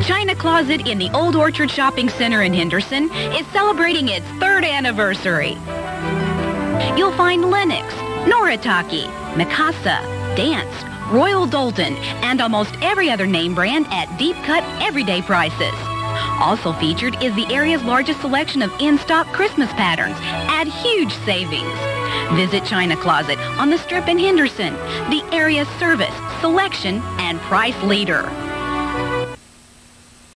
China Closet in the Old Orchard Shopping Center in Henderson is celebrating its 3rd anniversary. You'll find Lennox, Noritake, Mikasa, Dance, Royal Doulton, and almost every other name brand at deep-cut everyday prices. Also featured is the area's largest selection of in-stock Christmas patterns at huge savings. Visit China Closet on the Strip in Henderson, the area's service, selection, and price leader.